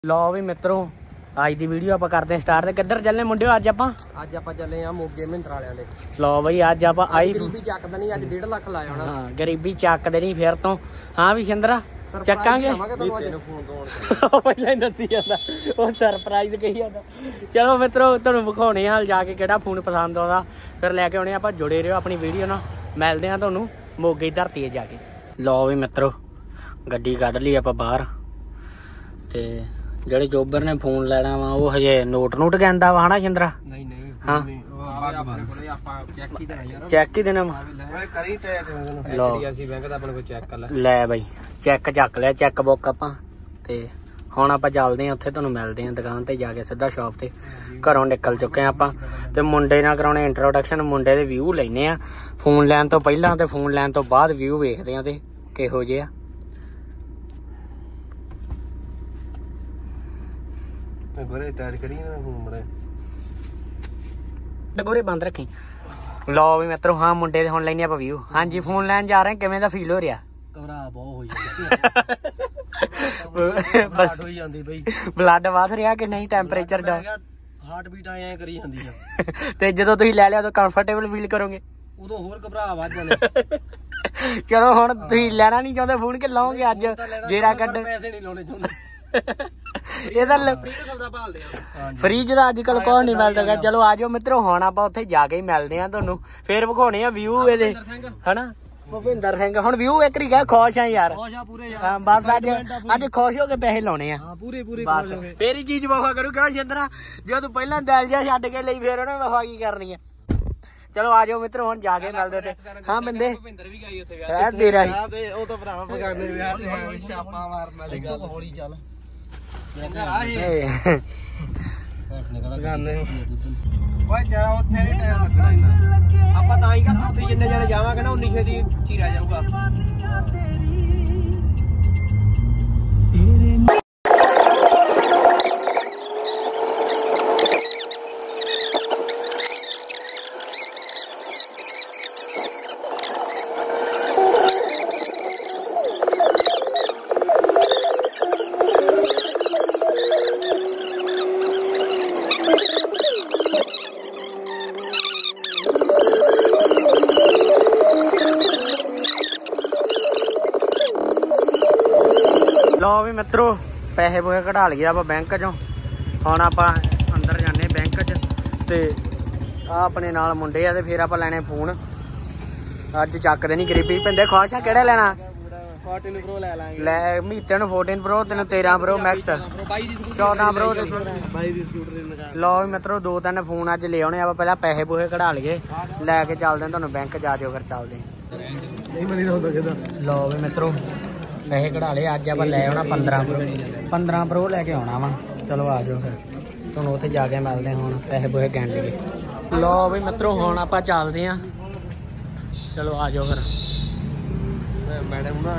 लो भी मित्रों आज की वीडियो आप करते हैं स्टार्ट। किधर चलने मुंडे अज आप चले मोगे महिंद्रा वाले दे। लो बई अज आप आई गरीबी चकदा नहीं, अज 1.5 लाख लाया होना। हाँ गरीबी चकदे नहीं फिर तो। हाँ भी शिंदरा चकांगे पहले ही दसी जाता वो सरप्राइज कही जाता। चलो मित्रों तुहानूं विखाउने हाल जाके किहड़ा फोन पसंद आउंदा फिर लैके आउणे। आप जुड़े रहो अपनी वीडियो नाल, मिलदे आं तुहानूं मोगे की धरती जाके। लो भी मित्रों गड्डी कढ लई आपां बाहर ते ਜਿਹੜੇ ਜੋਬਰ ਨੇ ਫੋਨ ਲੈਣਾ ਵਾ ਉਹ ਹਜੇ ਨੋਟ ਕਹਿੰਦਾ ਵਾ ਹਨਾ ਸ਼ਿੰਦਰਾ। ਨਹੀਂ ਨਹੀਂ ਹਾਂ ਆਪਣੇ ਕੋਲੇ ਆਪਾਂ ਚੈੱਕ ਹੀ ਦੇਣਾ ਯਾਰ। ਚੈੱਕ ਹੀ ਦੇਣਾ ਵਾ। ਓਏ ਕਰੀ ਤੇ ਲਓ ਐਚਡੀਐਫਸੀ ਬੈਂਕ ਦਾ ਆਪਣੇ ਕੋਲ ਚੈੱਕ ਕਰ ਲੈ ਬਾਈ ਚੈੱਕ ਚੱਕ ਲਿਆ ਚੈੱਕ ਬੁੱਕ ਆਪਾਂ ਤੇ ਹੁਣ ਆਪਾਂ ਚੱਲਦੇ ਹਾਂ ਉੱਥੇ ਤੁਹਾਨੂੰ ਮਿਲਦੇ ਹਾਂ ਦੁਕਾਨ ਤੇ ਜਾ ਕੇ ਸਿੱਧਾ ਸ਼ਾਪ ਤੇ। ਘਰੋਂ ਨਿਕਲ ਚੁੱਕੇ ਆ ਆਪਾਂ ਤੇ ਮੁੰਡੇ ਨਾਲ ਕਰਾਉਣੇ ਇੰਟਰੋਡਕਸ਼ਨ। ਮੁੰਡੇ ਦੇ ਵਿਊ ਲੈਣੇ ਆ ਫੋਨ ਲੈਣ ਤੋਂ ਪਹਿਲਾਂ ਤੇ ਫੋਨ ਲੈਣ ਤੋਂ ਬਾਅਦ ਵਿਊ ਵੇਖਦੇ ਆ ਤੇ ਕਿਹੋ ਜਿਹੇ ਆ। गोरे बंद रखी। लो भी मित्रों हाँ मुंडे हुण लैने आपां व्यू। हाँ जी फोन लैन जा रहे किवें दा फील हो रहा? घबरा बहुत हो जांदी बई। ब्लड वध रहा कि नहीं? टैंपरेचर डाउन हार्ट बीट ऐ करी जांदी आ ते जदों तुसीं लै लिया उदों कंफर्टेबल फील करोगे? उदों होर घबरा वध जाने। चलो हुण तुसीं लैना नहीं चाहुंदे फोन कि लाओगे अज जेरा कड्ड? पैसे नहीं लाउणे चाहुंदे फ्रीज का अजकल कोई नहीं मिलता। चलो आ जाओ मित्रों हुण आपां उत्थे जाके ही मिलदे आं तुहानूं फिर विखाउने आ व्यू इहदे हना। भुपिंदर सिंह हुण व्यू एक वारी गया खुश आ यार। हां बस अज खुश हो के पैसे लाउणे आ पूरे पूरे बस फिर ही चीज वफा करू। क्यों शिंदरा जो तू पहला दिल जिहा छड्ड के लई फिर उहने वफा की करनी है। चलो आ जाओ मित्रों हुण जाके मिलदे ते। हां बंदे भुपिंदर भी गई उत्थे है तेरा ही ओ तो भरावा पकाने विआह ते छापा मारन वाली गल हौली चल। ਆਪਾਂ ਤਾਂ ਹੀ ਕਹਿੰਦਾ ਉੱਥੇ ਜਿੰਨੇ ਜਣੇ ਜਾਵਾਂਗੇ ਨਾ ਉਨੀ ਛੇਤੀ ਚੀਰਾ ਜਾਊਗਾ। लो भी मित्रों पैसे पूसे कढ़ा लिए आप बैंक चों। हुण आपां अंदर जाने बैंक च ते अपने नाल मुंडे आ ते फिर आपां लैणे फोन। अज चकदे नहीं गरीबी पिंडे खुश आ। किहड़ा लेना? 14 प्रो ले लांगे। ले मीते नूं 14 प्रो तेनों 13 प्रो मैक्स 14 प्रो 22 दी स्कूटर लगा। लो भी मित्रों 2-3 फोन अज ले आने। आप पहला पैसे पूसे कढ़ा लिए लैके चलदे तुहानूं बैंक जा जाओ फिर चलदे। नहीं मनी दा हुंदा किदा। लो भी मित्रों पैसे कढ़ा ले अज आप लै आना 15 प्रो लैके आना वा। चलो आ जाओ फिर तुहानूं उत्थे जाके मिलदे हुण पैसे पूसे गिण लईए। लो भी मित्रों हुण आपां चलदे आं। चलो आ जाओ फिर मैडम ना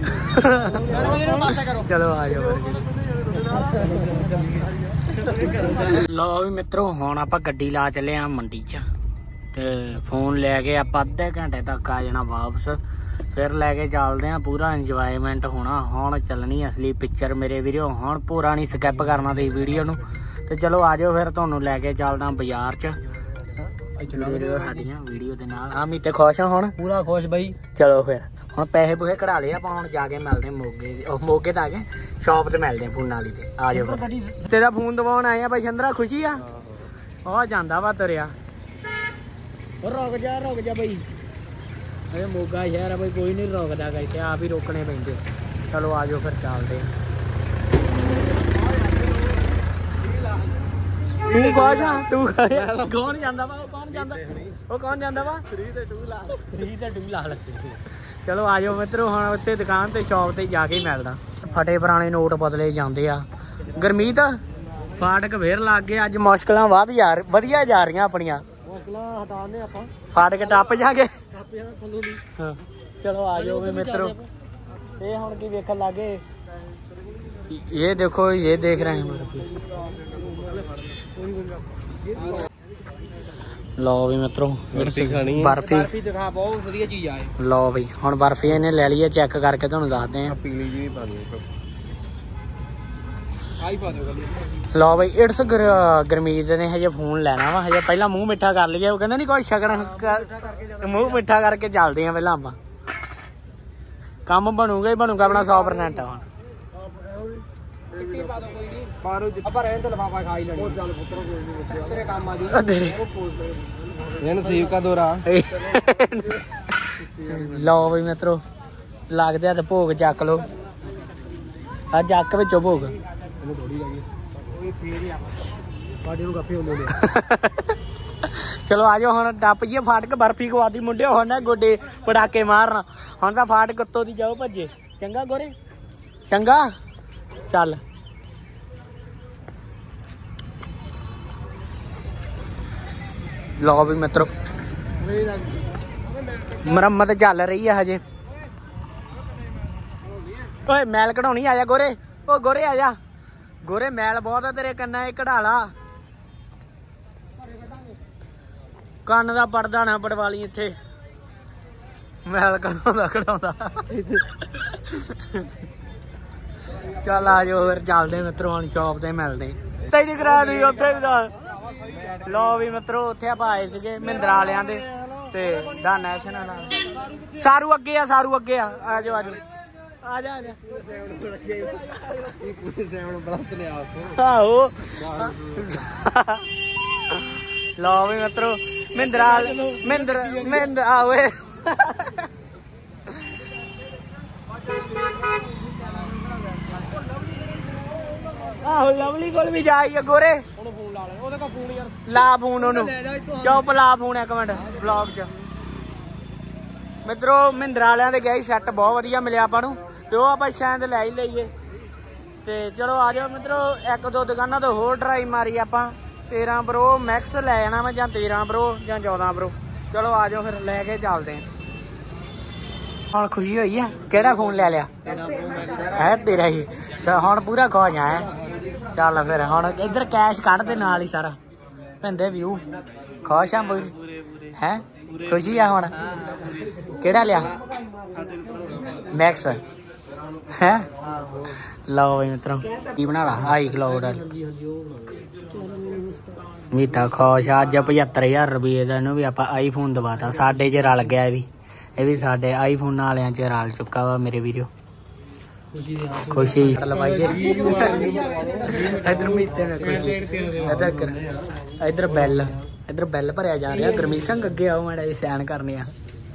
चलो आ जाओ फिर। लो भी मित्रों हुण आपां गड्डी ला चले आ मंडी च ते फोन लैके आपां अद्धे घंटे तक आ जाना वापस। फिर लैके चलते हैं पूरा इंजॉयमेंट होना। हुण चलनी असली पिक्चर मेरे वीडियो। हुण पूरा नहीं स्किप करना तुसीं वीडियो नूं ते चलो आ जाओ फिर तुहानूं लैके चलदा बाजार च साडियां वीडियो दे नाल। हाँ मीते खुश आ हुण पूरा खुश बई। चलो फिर हुण पैसे पूसे कढ़ा लए आपां हुण जाके मिलदे मोगे मोगे ते आ गए शॉप ते मिलदे फोन वाली ते। आ जाओ तेरा फोन दवाउण आए आ भाई चंद्रा। खुशी आ आ जांदा वा तुरिया। रुक जा बई अरे मोगा शहर है भाई कोई नहीं रोकता करके आप ही रोकने पेंगे। चलो आ जाओ फिर चलते हैं। तू खुश हाँ तू कौन जांदा वा? कौन जांदा वा? 3 ते 2 ला ले। चलो आ जाओ मित्रों हुण उत्ते दुकान ते शॉप ते जाके ही मिलदा। फटे पुराने नोट बदले जांदे आ। गुरमीत फाटक फिर लग गए अज। मुश्किलां वधिया जा रही अपनियां। हटाने आपां फाटक टप जागे। हाँ चलो आ जाओ मित्रों। ये हुण की वेखण लागे ये देखो ये देख रहे हैं लो भी मित्रों बर्फी दिखा बहुत वधिया चीज आए। लो भाई हुण बर्फी इन्हें ले ली है चेक करके तुहानूं दसदे हैं। ਆਈ ਪਾ ਦਿਓ ਗੱਲ ਲਓ ਬਈ ਇਟਸ ਗਰਮੀਤ ਨੇ ਹਜੇ ਫੋਨ ਲੈਣਾ ਵਾ ਹਜੇ ਪਹਿਲਾਂ ਮੂੰਹ ਮਿੱਠਾ ਕਰ ਲਈਏ ਉਹ ਕਹਿੰਦਾ ਨਹੀਂ ਕੋਈ ਛਕਣਾ ਮੂੰਹ ਮਿੱਠਾ ਕਰਕੇ ਚੱਲਦੇ ਆ ਪਹਿਲਾਂ ਆਪਾਂ ਕੰਮ ਬਣੂਗਾ ਹੀ ਬਣੂਗਾ ਆਪਣਾ 100% ਹੁਣ ਬਾਹਰੋਂ ਆਪਾਂ ਰਹਿਣ ਤੇ ਲਫਾਫਾ ਖਾ ਹੀ ਲੈਣੀ ਉਹ ਚੱਲ ਪੁੱਤਰੋ ਕੋਈ ਨਹੀਂ ਤੇਰੇ ਕੰਮ ਆ ਜੂ ਇਹ ਨਸੀਬ ਦਾ ਦੌਰਾ ਲਓ ਬਈ ਮਿੱਤਰੋ ਲੱਗਦੇ ਆ ਤੇ ਭੋਗ ਚੱਕ ਲੋ ਆ ਚੱਕ ਵਿੱਚੋਂ ਭੋਗ ਇਹਨੂੰ ਥੋੜੀ ਲੱਗੀ ਉਹ ਫੇਰ ਹੀ ਆ ਬਾਡੀ ਨੂੰ ਗੱਫੇ ਹੁੰਦੇ ਨੇ ਚਲੋ ਆਜੋ ਹੁਣ ਟੱਪ ਜੀਏ ਫਾਟਕ ਬਰਫੀ ਖਵਾਦੀ ਮੁੰਡੇ ਹੁਣ ਨਾ ਗੋਡੇ ਪੜਾਕੇ ਮਾਰਨ ਹੁਣ ਤਾਂ ਫਾਟਕ ਉੱਤੋਂ ਦੀ ਜਾਓ ਭੱਜੇ ਚੰਗਾ ਗੋਰੇ ਚੰਗਾ ਚੱਲ ਲਓ ਵੀ ਮਿੱਤਰੋ ਮੁਰੰਮਤ ਚੱਲ ਰਹੀ ਆ ਹਜੇ ਓਏ ਮੈਲ ਕਢਾਉਣੀ ਆ ਜਾ ਗੋਰੇ ਓ ਗੋਰੇ ਆ ਜਾ ਗੋਰੇ ਮੈਲ ਬਹੁਤ ਆ ਤੇਰੇ ਕੰਨਾਂ ਇਹ ਕਢਾ ਲਾ ਕੰਨ ਦਾ ਪੜਦਾ ਨਾ ਪੜਵਾ ਲਈ ਇੱਥੇ ਮੈਲ ਕਢਾਉਂਦਾ ਚੱਲ ਆ ਜਾਓ ਫਿਰ ਚੱਲਦੇ ਮਿੱਤਰੋ ਹੁਣ ਸ਼ੌਪ ਤੇ ਮਿਲਦੇ ਤੈਨੂੰ ਕਰਾ ਦੀ ਉੱਥੇ ਵੀ ਦੱਸ ਲਓ ਵੀ ਮਿੱਤਰੋ ਉੱਥੇ ਆਪਾਂ ਆਏ ਸੀਗੇ ਮਹਿੰਦਰਾ ਵਾਲਿਆਂ ਦੇ ਤੇ ਦਾ ਨੈਸ਼ਨਲ ਸਾਰੂ ਅੱਗੇ ਆ ਸਾਰੂ ਅੱਗੇ ਆ ਆਜੋ ਆਜੋ ਆ ਜਾ ਆ ਜਾ ਆਹੋ ਲਓ ਵੀ ਮਿੱਤਰੋ ਮਹਿੰਦਰਾ ਆਵੇ ਆਹੋ ਲਵਲੀ ਕੋਲ ਵੀ ਜਾਈਏ ਗੋਰੇ ਉਹਨੂੰ ਫੋਨ ਲਾ ਲੈ ਉਹਦੇ ਕੋਲ ਫੋਨ ਯਾਰ ਲਾ ਫੋਨ ਉਹਨੂੰ ਚੁੱਪ ਲਾ ਫੋਨ ਇੱਕ ਮਿੰਟ ਵਲੌਗ 'ਚ ਮਿੱਤਰੋ ਮਹਿੰਦਰਾ ਵਾਲਿਆਂ ਦੇ ਗਏ ਸੈੱਟ ਬਹੁਤ ਵਧੀਆ ਮਿਲਿਆ ਆਪਾਂ ਨੂੰ ਤੇ ਉਹ ਆਪਾਂ ਸ਼ਾਇਦ ਲੈ ਹੀ ਲਈਏ ਤੇ ਚਲੋ ਆ ਜਾਓ ਮਿੱਤਰੋ ਇੱਕ ਦੋ ਦੁਕਾਨਾਂ ਤੋਂ ਹੋਰ ਟਰਾਈ ਮਾਰੀ ਆਪਾਂ 13 ਪ੍ਰੋ ਮੈਕਸ ਲੈ ਜਾਣਾ ਵਾ ਜਾਂ 13 ਪ੍ਰੋ ਜਾਂ 14 ਪ੍ਰੋ ਚਲੋ ਆ ਜਾਓ ਫਿਰ ਲੈ ਕੇ ਚੱਲਦੇ ਹਾਂ ਹੁਣ ਖੁਸ਼ੀ ਹੋਈ ਆ ਕਿਹੜਾ ਫੋਨ ਲੈ ਲਿਆ ਹੈ ਤੇਰਾ ਹੀ ਹੁਣ ਪੂਰਾ ਖੁਸ਼ ਆ ਚੱਲ ਫਿਰ ਹੁਣ ਇੱਧਰ ਕੈਸ਼ ਕੱਢ ਦੇ ਨਾਲ ਹੀ ਸਾਰਾ ਪੈਂਦੇ ਵਿਊ ਖੁਸ਼ ਆ ਪੂਰੀ ਹੈ ਖੁਸ਼ੀ ਆ ਹੁਣ ਕਿਹੜਾ ਲਿਆ ਮੈਕਸ ਹੈ ਲਓ ਬਈ ਮਿੱਤਰੋ ਕੀ ਬਣਾ ਲਾ ਆਈ ਕਲਾਉਡ ਮੀਠਾ ਖੁਸ਼ ਆ ਅੱਜ 75000 ਰੁਪਏ ਦਾ ਇਹਨੂੰ ਵੀ ਆਪਾਂ ਆਈਫੋਨ ਦਵਾਤਾ ਸਾਡੇ 'ਚ ਰਲ ਗਿਆ ਇਹ ਵੀ ਸਾਡੇ ਆਈਫੋਨ ਵਾਲਿਆਂ 'ਚ ਰਲ ਚੁੱਕਾ ਵਾ ਮੇਰੇ ਵੀਡੀਓ ਖੁਸ਼ੀ ਲਵਾਈਏ ਇਧਰ ਮੀਤੇ ਨੇ ਖੁਸ਼ੀ ਇਧਰ ਬੈਲ ਭਰਿਆ ਜਾ ਰਿਹਾ ਗਰਮੀਤ ਸਿੰਘ ਅੱਗੇ ਆਓ ਮਾੜਾ ਜੀ ਸੈਨ ਕਰਨੇ ਆ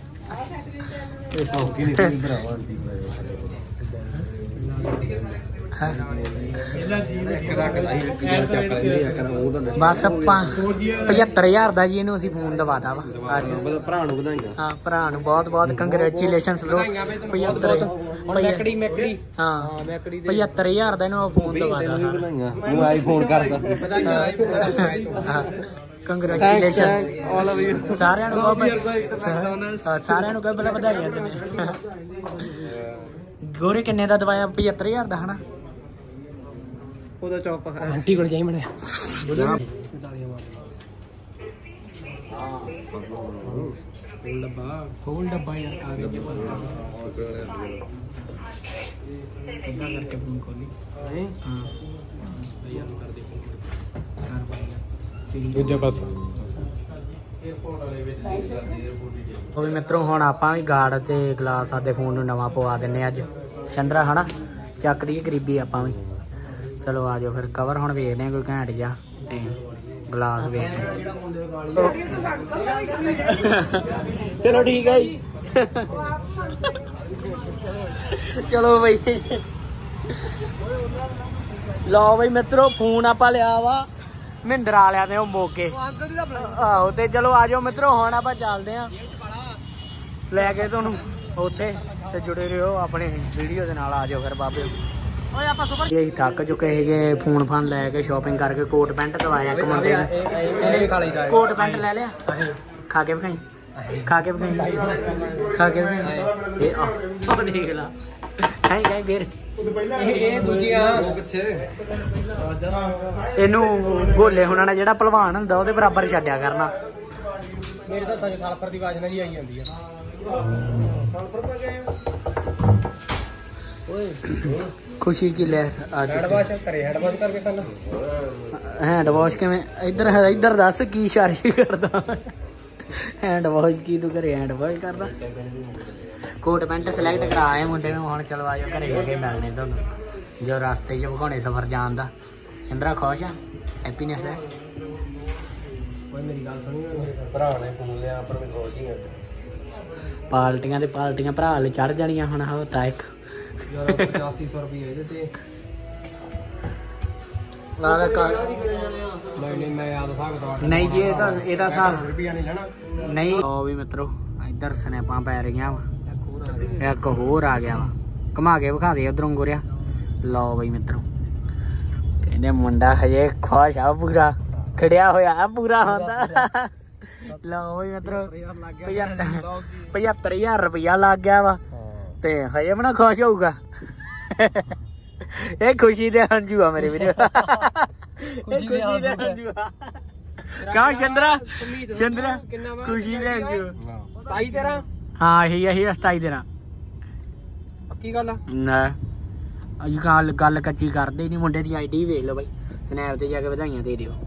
ਬਸ ਆਪਾਂ 75000 ਦਾ ਜੀ ਇਹਨੂੰ ਅਸੀਂ ਫੋਨ ਦਵਾਤਾ ਵਾ ਅੱਜ ਭਰਾ ਨੂੰ ਵਧਾਈਆਂ ਹਾਂ ਭਰਾ ਨੂੰ ਬਹੁਤ ਬਹੁਤ ਕੰਗ੍ਰੈਚੁਲੇਸ਼ਨਸ ਬ్రో 75 ਹਾਂ 75000 ਦਾ ਇਹਨੂੰ ਫੋਨ ਦਵਾਤਾ ਤੂੰ ਆਈਫੋਨ ਕਰਦਾ ਕੰਗ੍ਰੈਚੁਲੇਸ਼ਨਸ ਆਲ ਆਫ ਯੂ ਸਾਰਿਆਂ ਨੂੰ ਕੋਈ ਬੜਾ ਵਧਾਈਆਂ ਤੈਨੂੰ ਗੋਰੇ ਕਿੰਨੇ ਦਾ ਦਵਾਇਆ 75000 ਦਾ ਹਨਾ ਉਹਦਾ ਚੌਪ ਆਂਟੀ ਕੋਲ ਜਾਈ ਮਣਿਆ ਫੋਲ ਡੱਬਾ ਯਾਰ ਕਾਗਜ਼ ਸਿੱਧਾ ਕਰਕੇ ਫੋਨ ਖੋਲੀ ਹਾਂ ਯਾਰ ਕਰ ਦੇ ਕਰ ਬਾਈ ਦੂਜਾ ਪਾਸਾ ਉਹ ਵੀ ਮਿੱਤਰੋ ਹੁਣ ਆਪਾਂ ਵੀ ਗਾਰਡ ਤੇ ਗਲਾਸ ਆਦੇ ਫੋਨ ਨੂੰ ਨਵਾਂ ਪਵਾ ਦਿੰਨੇ ਅੱਜ ਚੰਦਰਾ ਹਨਾ ਚੱਕ ਦੀ ਗਰੀਬੀ ਆਪਾਂ ਵੀ ਚਲੋ ਆ ਜਾਓ ਫਿਰ ਕਵਰ ਹੁਣ ਵੇਖਦੇ ਆ ਕੋਈ ਘੈਂਟ ਜਾ ਤੇ ਗਲਾਸ ਵੇਖਦੇ ਚਲੋ ਠੀਕ ਹੈ ਜੀ ਚਲੋ ਬਈ ਲਓ ਬਈ ਮਿੱਤਰੋ ਫੋਨ ਆਪਾਂ ਲਿਆ ਵਾ ਮਹਿੰਦਰਾ ਵਾਲਿਆਂ ਨੇ ਉਹ ਮੋਕੇ ਆਹੋ ਤੇ ਚਲੋ ਆ ਜਾਓ ਮਿੱਤਰੋ ਹੁਣ ਆਪਾਂ ਚੱਲਦੇ ਆ ਲੈ ਕੇ ਤੁਹਾਨੂੰ ਉੱਥੇ ਤੇ ਜੁੜੇ ਰਹੋ ਆਪਣੇ ਵੀਡੀਓ ਦੇ ਨਾਲ ਆ ਜਾਓ ਫਿਰ ਬਾਬੇ ਓਏ ਆਪਾਂ ਸੁਪਰ ਇਹ ਥੱਕ ਚੁੱਕੇ ਹੈਗੇ ਫੋਨ ਫਾਨ ਲੈ ਕੇ ਸ਼ਾਪਿੰਗ ਕਰਕੇ ਕੋਟ ਪੈਂਟ ਦਵਾਇਆ ਇੱਕ ਮੁੰਡੇ ਨੂੰ ਕੋਟ ਪੈਂਟ ਲੈ ਲਿਆ ਖਾ ਕੇ ਵਿਖਾਈ ਇਹ ਆ ਦੇਖ ਲਾ ਹੈ ਗਾਈ ਵੀਰ ਇਹ ਦੂਜੀਆਂ ਪਿੱਛੇ ਇਹਨੂੰ ਗੋਲੇ ਹੁਣਾਂ ਨੇ ਜਿਹੜਾ ਭਲਵਾਨ ਹੁੰਦਾ ਉਹਦੇ ਬਰਾਬਰ ਛੱਡਿਆ ਕਰਨਾ ਮੇਰੇ ਤਾਂ ਹੱਥਾਂ 'ਚ ਸਲਫਰ ਦੀ ਵਾਜਨਾ ਜੀ ਆਈ ਜਾਂਦੀ ਆ ਸਲਫਰ ਪਾ ਕੇ ਓਏ खुशी की लहर आज ਹੈਂਡ ਵਾਸ਼ ਕਰੇ ਹੈਂਡ ਵਾਸ਼ ਕਰਕੇ ਕੱਲ हैंड वॉश किवें इधर इधर दस की इशारे करदा हैंड वॉश की तू घरे हैंड वॉश करदा कोट पैंट सिलेक्ट कराए मुंडे नूं हुण चलो आजो घरे जाके मिलने तुहानूं जो रास्ते च भगौने सफर जान दा इंद्रा खुश आ हैप्पीनेस है ਕੋਈ ਮੇਰੀ ਗੱਲ ਸੁਣੀ ਭਰਾ ਨੇ ਫੋਨ ਲਿਆ ਪਰ ਮੈਂ ਖੁਸ਼ ਹੀ ਆ ਪਾਰਟੀਆਂ ਤੇ ਪਾਰਟੀਆਂ ਭਰਾ ਵਾਲੇ ਚੜ ਜਾਣੀਆਂ ਹੁਣ ਹਫਤਾ ਇੱਕ ਯਾਰ 8500 ਰੁਪਏ ਇਹਦੇ ਤੇ ਨਹੀਂ ਮੈਂ ਯਾਦ ਸਕਦਾ ਨਹੀਂ ਜੀ ਇਹਦਾ ਹਿਸਾਬ ਰੁਪਿਆ ਨਹੀਂ ਲੈਣਾ ਨਹੀਂ ਉਹ ਵੀ ਮਿੱਤਰੋ ਇੱਧਰ ਸਨੈਪਾਂ ਪੈ ਰਹੀਆਂ ਵਾ ਇੱਕ ਹੋਰ ਆ ਗਿਆ ਵਾ ਘੁਮਾ ਕੇ ਵਿਖਾ ਦੇ ਉਧਰੋਂ ਗੋਰਿਆ ਲਓ ਬਈ ਮਿੱਤਰੋ ਕਹਿੰਦੇ ਮੁੰਡਾ ਹਜੇ ਖੁਸ਼ ਆ ਪੂਰਾ ਖੜਿਆ ਹੋਇਆ ਪੂਰਾ ਹੁੰਦਾ ਲਓ ਬਈ ਮਿੱਤਰੋ 75000 ਰੁਪਇਆ ਲੱਗ ਗਿਆ ਵਾ ਤੇ ਹਜੇ ਬਣਾ ਖੁਸ਼ ਹੋਊਗਾ ਇਹ ਖੁਸ਼ੀ ਦੇ ਹੰਝੂ ਆ ਮੇਰੇ ਵੀਰੇ ਖੁਸ਼ੀ ਦੇ ਹੰਝੂ ਆ ਕਾ ਚੰਦਰਾ ਖੁਸ਼ੀ ਦੇ ਹੰਝੂ 27 13 ਹਾਂ ਇਹੀ 27 ਦੇਣਾ ਪੱਕੀ ਗੱਲ ਆ ਨਾ ਅੱਜ ਗੱਲ ਕੱਚੀ ਕਰਦੇ ਨਹੀਂ ਮੁੰਡੇ ਦੀ ਆਈਡੀ ਵੇਖ ਲਓ ਬਾਈ ਸਨੈਪ ਤੇ ਜਾ ਕੇ ਵਧਾਈਆਂ ਦੇ ਦਿਓ